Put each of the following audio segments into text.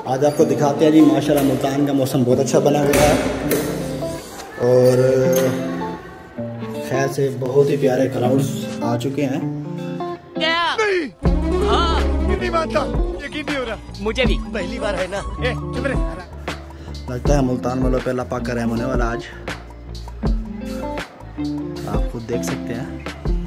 आज आपको दिखाते हैं जी माशाल्लाह मुल्तान का मौसम बहुत अच्छा बना हुआ है और खैर से बहुत ही प्यारे क्लाउड्स आ चुके हैं। नहीं। हाँ। नहीं मानता, यकीन नहीं हो रहा। मुझे भी पहली बार है ना। चुप रहे। लगता है मुल्तान वालों पे अल्लाह पाक का रहम होने वाला आज, आप खुद देख सकते हैं।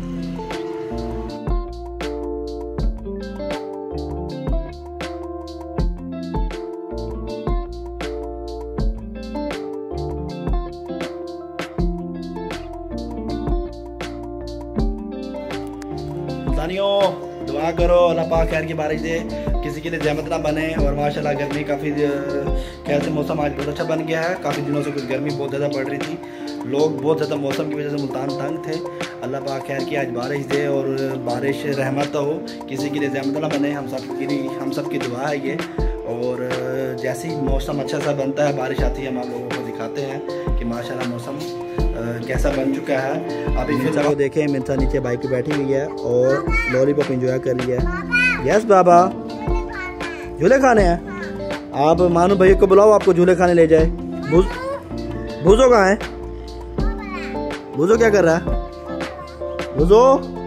दुआ करो अल्लाह पाक खैर की बारिश दे, किसी के लिए जहमत ना बने। और माशाल्लाह गर्मी काफ़ी खैर से मौसम आज बहुत अच्छा बन गया है। काफ़ी दिनों से कुछ गर्मी बहुत ज़्यादा पड़ रही थी, लोग बहुत ज़्यादा मौसम की वजह से मुल्तान तंग थे। अल्लाह पाक खैर की आज बारिश दे और बारिश रहमत हो, किसी के लिए जहमत ना बने। हम सब की दुआ है ये। और जैसे ही मौसम अच्छा सा बनता है, बारिश आती है, हम आप लोगों को दिखाते हैं कि माशाल्लाह मौसम कैसा बन चुका है। अभी फिर वो देखें मिर्चा नीचे बाइक पे बैठी हुई है और लॉलीपॉप एंजॉय कर लिया है। यस बाबा, झूले खाने हैं। आप मानो भैया को बुलाओ, आपको झूले खाने ले जाए। भूजो कहाँ है? भूजो क्या कर रहा है? भूजो